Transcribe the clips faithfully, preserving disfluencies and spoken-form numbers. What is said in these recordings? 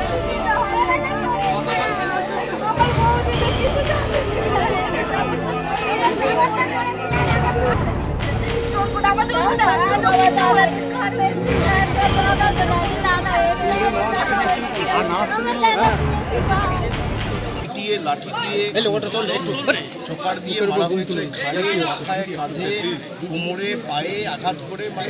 লাঠি দিয়ে চোপার দিয়ে মারা হয়েছে, ঘাড়ে মাথায় কাঁধে কোমরে পায়ে আঘাত করে, মানে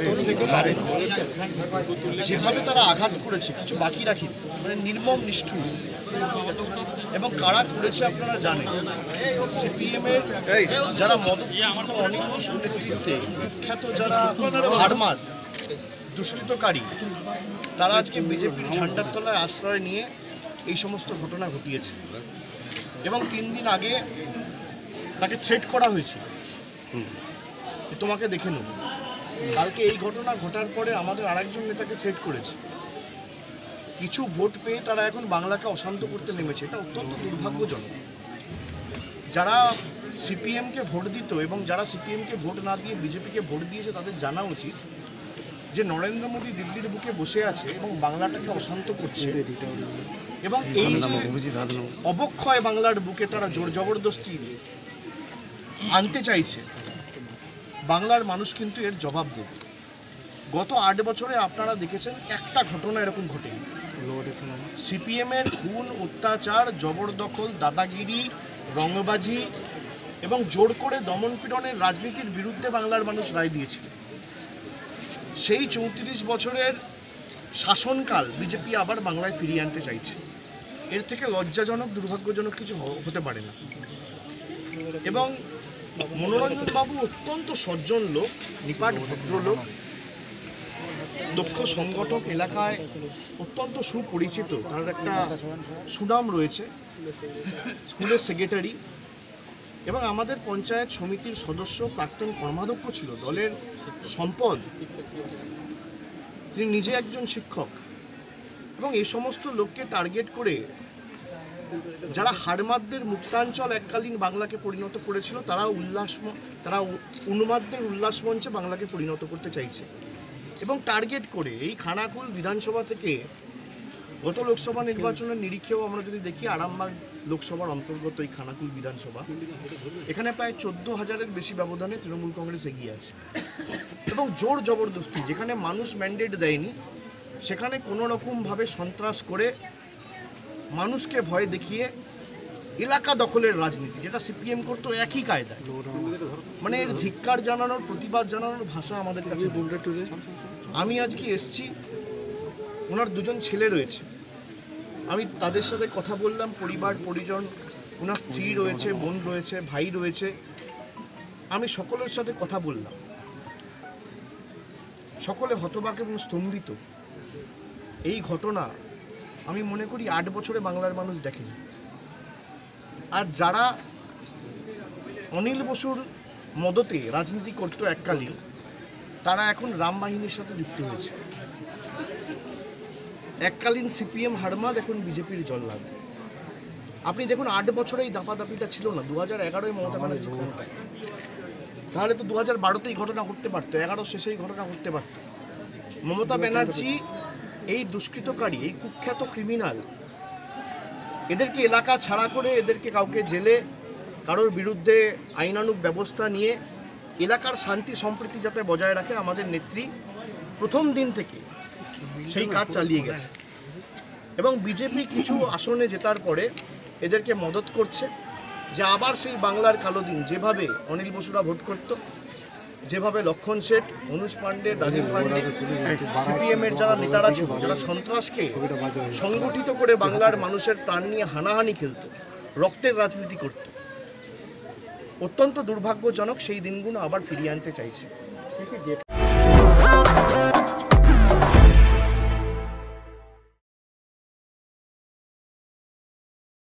যেভাবে তারা আঘাত করেছে কিছু বাকি রাখি, মানে নির্মম নিষ্ঠুর। এবং কারা করেছে আপনারা জানেন, সিপিএমের যারা মদতপুষ্ট অনিল বসুর নেতৃত্বে বিখ্যাত যারা হারমাদ দুষ্কৃতকারী, তারা আজকে বিজেপির ঝান্ডার তলায় আশ্রয় নিয়ে এই সমস্ত ঘটনা ঘটিয়েছে। এবং তিন দিন আগে তাকে থ্রেট করা হয়েছিল, তোমাকে দেখে নেব। কালকে এই ঘটনা ঘটার পরে আমাদের আরেকজন নেতাকে থ্রেট করেছে। কিছু ভোট পেয়ে তারা এখন বাংলাকে অশান্ত করতে নেমেছে, এটা অত্যন্ত দুর্ভাগ্যজনক। যারা সিপিএমকে ভোট দিত এবং যারা সিপিএমকে ভোট না দিয়ে বিজেপিকে ভোট দিয়েছে, তাদের জানা উচিত যে নরেন্দ্র মোদী দিল্লির বুকে বসে আছে এবং বাংলাটাকে অশান্ত করছে। এবং এই যে অবক্ষয় বাংলার বুকে তারা জোর জবরদস্তি আনতে চাইছে, বাংলার মানুষ কিন্তু এর জবাব দেবে। গত আট বছরে আপনারা দেখেছেন একটা ঘটনা এরকম ঘটেনি। সিপিএমের খুন, অত্যাচার, জবরদখল, দাদাগিরি, রংবাজি এবং জোর করে দমনপীড়নের রাজনীতির বিরুদ্ধে বাংলার মানুষ রায় দিয়েছিল। সেই চৌত্রিশ বছরের শাসনকাল বিজেপি আবার বাংলায় ফিরিয়ে আনতে চাইছে। এর থেকে লজ্জাজনক, দুর্ভাগ্যজনক কিছু হতে পারে না। এবং মনোরঞ্জন বাবু অত্যন্ত সজ্জন লোক, নিপাট ভদ্রলোক, দক্ষ সংগঠক, এলাকায় অত্যন্ত সুপরিচিত, তার একটা সুনাম রয়েছে, স্কুলের সেক্রেটারি এবং আমাদের পঞ্চায়েত সমিতির সদস্য, প্রাক্তন কর্মাধ্যক্ষ ছিল, দলের সম্পদ। তিনি নিজে একজন শিক্ষক। এবং এই সমস্ত লোককে টার্গেট করে যারা হারমাদদের মুক্তাঞ্চল এককালীন বাংলাকে পরিণত করেছিল, তারা উল্লাস তারা উন্মাদদের উল্লাস মঞ্চে বাংলাকে পরিণত করতে চাইছে। এবং টার্গেট করে এই খানাকুল বিধানসভা থেকে গত লোকসভা নির্বাচনের নিরিখেও আমরা যদি দেখি, আরামবাগ লোকসভার অন্তর্গত এই খানাকুল বিধানসভা, এখানে প্রায় চোদ্দো হাজারের বেশি ব্যবধানে তৃণমূল কংগ্রেস এগিয়ে আছে। এবং জোর জবরদস্তি, যেখানে মানুষ ম্যান্ডেট দেয়নি সেখানে কোনো রকমভাবে সন্ত্রাস করে মানুষকে ভয় দেখিয়ে এলাকা দখলের রাজনীতি, যেটা সিপিএম করতো একই কায়দায়, মানে এর ধিক্কার জানানোর, প্রতিবাদ জানানোর ভাষা আমাদের কাছে। আমি আজকে এসছি, ওনার দুজন ছেলে রয়েছে, আমি তাদের সাথে কথা বললাম, পরিবার পরিজন, ওনার স্ত্রী রয়েছে, বোন রয়েছে, ভাই রয়েছে, আমি সকলের সাথে কথা বললাম। সকলে হতবাক এবং স্তম্ভিত। এই ঘটনা আমি মনে করি আট বছরে বাংলার মানুষ দেখেনি। আর যারা অনিল বসুর মদতে রাজনীতি করতো এককালীন, তারা এখন রাম বাহিনীর সাথে যুক্ত হয়েছে। এককালীন সিপিএম হারমাদ এখন বিজেপির জল্লাদ। আপনি দেখুন, আট বছরে এই দাপাদাপিটা ছিল না। দু হাজার এগারোয় মমতা ব্যানার্জি ক্ষমতায়, তাহলে তো দু হাজার বারোতে এই ঘটনা ঘটতে পারতো, এগারো শেষে এই ঘটনা ঘটতে পারত। মমতা ব্যানার্জি এই দুষ্কৃতকারী, এই কুখ্যাত ক্রিমিনাল, এদেরকে এলাকা ছাড়া করে, এদেরকে কাউকে জেলে, কারোর বিরুদ্ধে আইনানুগ ব্যবস্থা নিয়ে এলাকার শান্তি সম্প্রীতি যাতে বজায় রাখে, আমাদের নেত্রী প্রথম দিন থেকে সেই কাজ চালিয়ে গেছে। এবং বিজেপি কিছু আসনে জেতার পরে এদেরকে মদত করছে যে আবার সেই বাংলার কালো দিন, যেভাবে অনিল বসুরা ভোট করত, যেভাবে লক্ষণ শেঠ, অনুজ পাণ্ডে, রাজীব পাণ্ডে, সিপিএমের যারা নেতারা ছিল, যারা সন্ত্রাসকে সংগঠিত করে বাংলার মানুষের প্রাণ নিয়ে হানাহানি খেলত, রক্তের রাজনীতি করত, অত্যন্ত দুর্ভাগ্যজনক। সেই দিনগুলো আবার ফিরিয়ে আনতে চাইছে।